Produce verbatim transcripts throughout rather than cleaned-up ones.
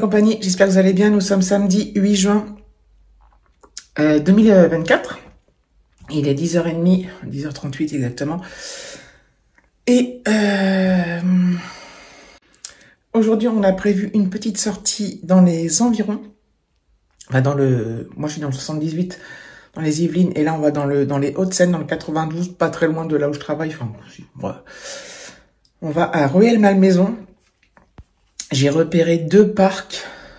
compagnie, j'espère que vous allez bien. Nous sommes samedi huit juin euh, deux mille vingt-quatre. Il est dix heures trente, dix heures trente-huit exactement. Et euh, aujourd'hui, on a prévu une petite sortie dans les environs. Enfin, dans le, moi, je suis dans le soixante-dix-huit, dans les Yvelines. Et là, on va dans, le, dans les Hauts-de-Seine, dans le quatre-vingt-douze, pas très loin de là où je travaille. Enfin, voilà. On va à Rueil-Malmaison. J'ai repéré deux parcs.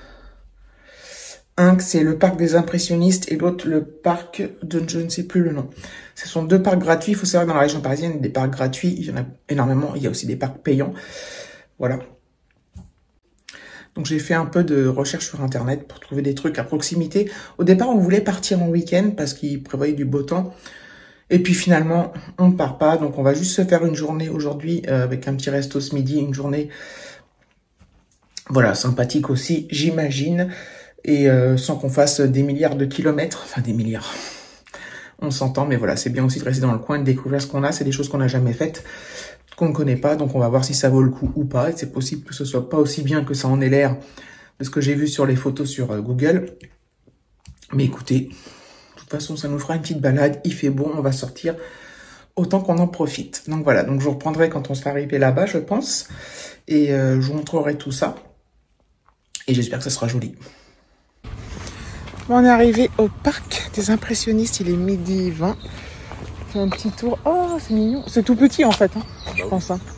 Un, c'est le parc des impressionnistes et l'autre, le parc de je ne sais plus le nom. Ce sont deux parcs gratuits. Il faut savoir que dans la région parisienne, il y a des parcs gratuits. Il y en a énormément. Il y a aussi des parcs payants. Voilà. Donc, j'ai fait un peu de recherche sur Internet pour trouver des trucs à proximité. Au départ, on voulait partir en week-end parce qu'il prévoyait du beau temps. Et puis, finalement, on ne part pas. Donc, on va juste se faire une journée aujourd'hui euh, avec un petit resto ce midi. Une journée, voilà, sympathique aussi, j'imagine. Et euh, sans qu'on fasse des milliards de kilomètres, enfin des milliards, on s'entend, mais voilà, c'est bien aussi de rester dans le coin, de découvrir ce qu'on a, c'est des choses qu'on n'a jamais faites, qu'on ne connaît pas, donc on va voir si ça vaut le coup ou pas, et c'est possible que ce soit pas aussi bien que ça en ait l'air de ce que j'ai vu sur les photos sur euh, Google, mais écoutez, de toute façon, ça nous fera une petite balade, il fait bon, on va sortir, autant qu'on en profite. Donc voilà, donc je vous reprendrai quand on sera arrivé là-bas, je pense, et euh, je vous montrerai tout ça, et j'espère que ça sera joli. On est arrivé au parc des impressionnistes, il est midi vingt. On fait un petit tour. Oh, c'est mignon. C'est tout petit en fait, hein, je pense. Hein.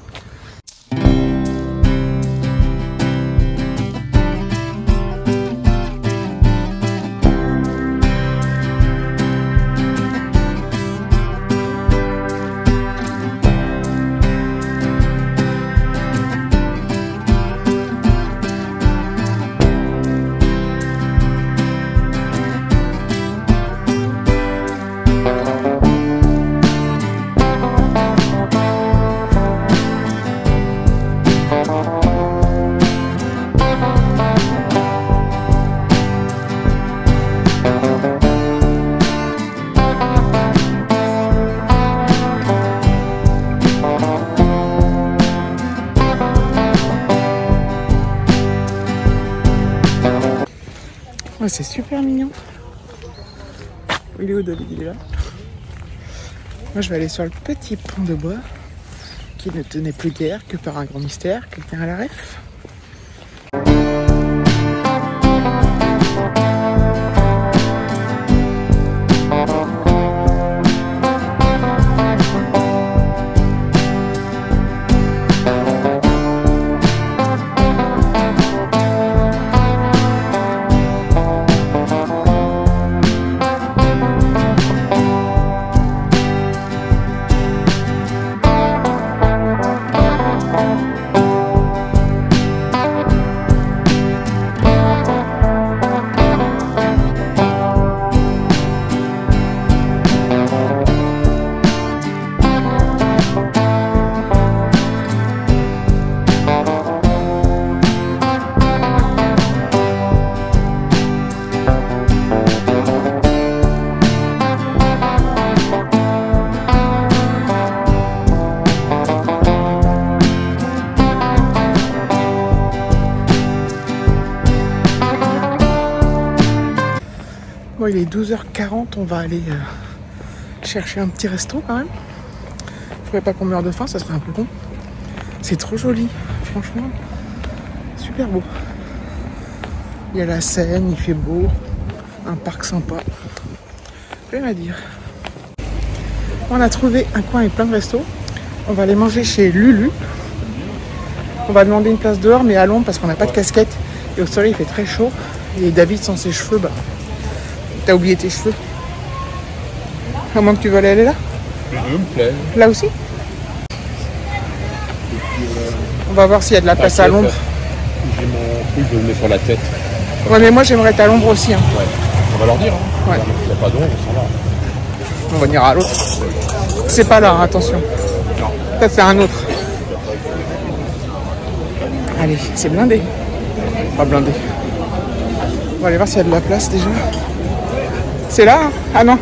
Oh, c'est super mignon. Il est où David? Il est là. Moi, je vais aller sur le petit pont de bois qui ne tenait plus guère que par un grand mystère. Quelqu'un à la ref? Bon, il est douze heures quarante, on va aller euh, chercher un petit resto quand même. Faudrait pas qu'on meure de faim, ça serait un peu con. C'est trop joli, franchement. Super beau. Il y a la Seine, il fait beau. Un parc sympa. Rien à dire. On a trouvé un coin avec plein de restos. On va aller manger chez Lulu. On va demander une place dehors, mais à l'ombre parce qu'on n'a pas de casquette. Et au soleil, il fait très chaud. Et David, sans ses cheveux, bah... T'as oublié tes cheveux. À moins que tu veux aller là? Je me plaît. Là aussi? On va voir s'il y a de la place à l'ombre. J'ai mon truc, je le mets sur la tête. Ouais, mais moi j'aimerais être à l'ombre aussi. Hein. Ouais. On va leur dire. Hein. Ouais. Il n'y a pas d'ombre, on s'en va. On va venir à l'autre. C'est pas là, hein, attention. Non. Peut-être c'est un autre. Allez, c'est blindé. Pas blindé. On va aller voir s'il y a de la place déjà. C'est là hein? Ah non.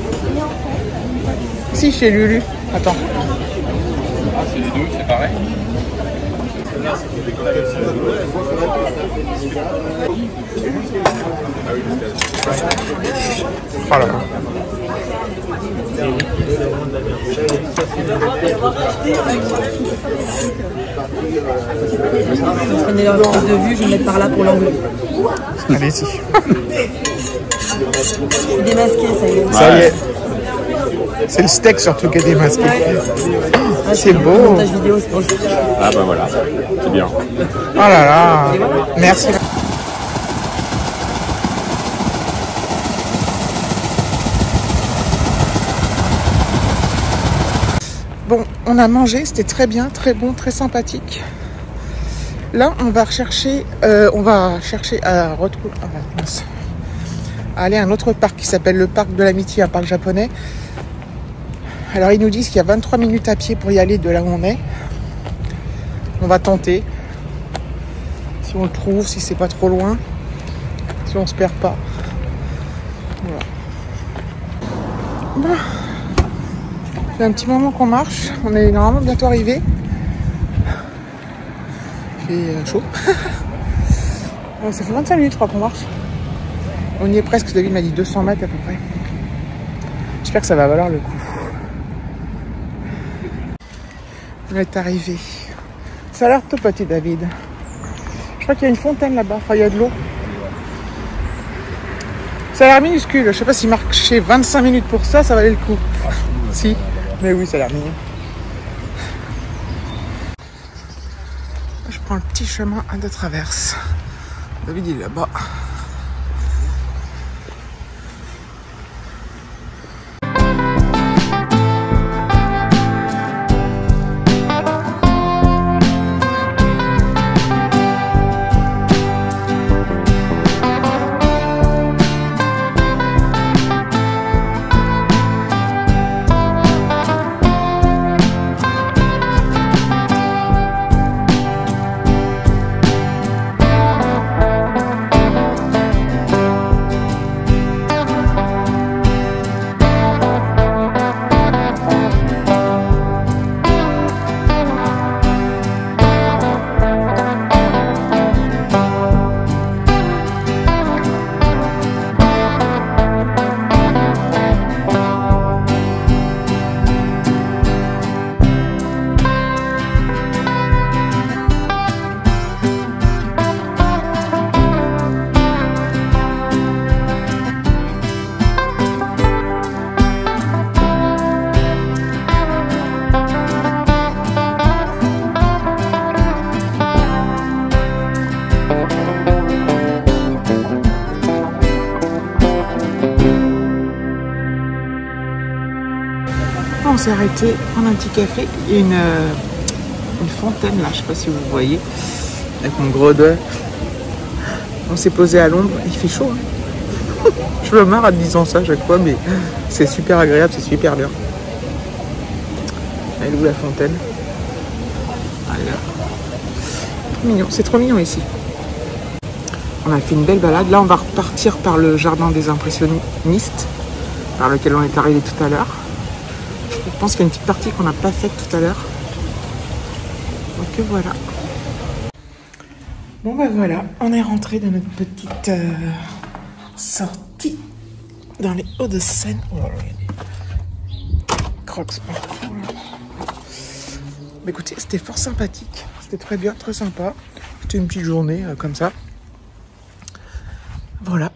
Si, chez Lulu. Attends. Ah, c'est les deux, c'est pareil. Oh là là. Prenez leur prise de vue, je vais me mettre par là pour l'angle. Allez-y. Je suis démasqué, ça y est. Ça y est. C'est le steak surtout qui est démasqué. Ouais. Ah, c'est beau. Le montage vidéo, c'est pour ça. Ah bah voilà, c'est bien. Oh là là. Merci. Bon, on a mangé, c'était très bien, très bon, très sympathique. Là, on va rechercher, euh, on va chercher à retrouver, ah, mince. à aller à un autre parc qui s'appelle le parc de l'amitié, un parc japonais. Alors ils nous disent qu'il y a vingt-trois minutes à pied pour y aller de là où on est. On va tenter. Si on le trouve, si c'est pas trop loin, si on se perd pas. Voilà. Bon. Ça fait un petit moment qu'on marche. On est normalement bientôt arrivé. Il fait chaud. Ça fait vingt-cinq minutes je crois qu'on marche. On y est presque, David m'a dit deux cents mètres à peu près. J'espère que ça va valoir le coup. On est arrivé. Ça a l'air top petit, David. Je crois qu'il y a une fontaine là-bas, enfin il y a de l'eau. Ça a l'air minuscule, je sais pas si marcher vingt-cinq minutes pour ça, ça valait le coup. Si, mais oui, ça a l'air mignon. Je prends le petit chemin de traverse. David il est là-bas. On s'est arrêté prendre un petit café. Il y a une, euh, une fontaine là, je sais pas si vous voyez, avec mon gros doigt. On s'est posé à l'ombre, il fait chaud. Hein. Je me marre en disant ça à chaque fois, mais c'est super agréable, c'est super bien. Elle est où la fontaine? Elle est là. Trop mignon, c'est trop mignon ici. On a fait une belle balade. Là, on va repartir par le jardin des impressionnistes, par lequel on est arrivé tout à l'heure. Je pense qu'il y a une petite partie qu'on n'a pas faite tout à l'heure. Donc voilà. Bon ben voilà, on est rentré de notre petite euh, sortie dans les Hauts-de-Seine. Oh là là, il y a des crocs. Mais écoutez, c'était fort sympathique. C'était très bien, très sympa. C'était une petite journée euh, comme ça. Voilà.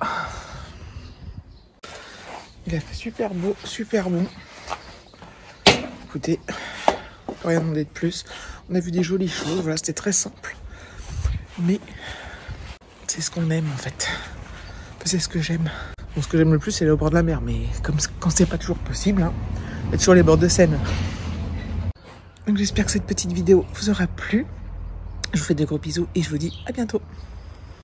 Il a fait super beau, super bon. Écoutez, rien demander de plus. On a vu des jolies choses, voilà, c'était très simple. Mais c'est ce qu'on aime en fait. C'est ce que j'aime. Bon, ce que j'aime le plus, c'est aller au bord de la mer. Mais comme quand c'est pas toujours possible, hein, il y a toujours les bords de Seine. Donc j'espère que cette petite vidéo vous aura plu. Je vous fais des gros bisous et je vous dis à bientôt.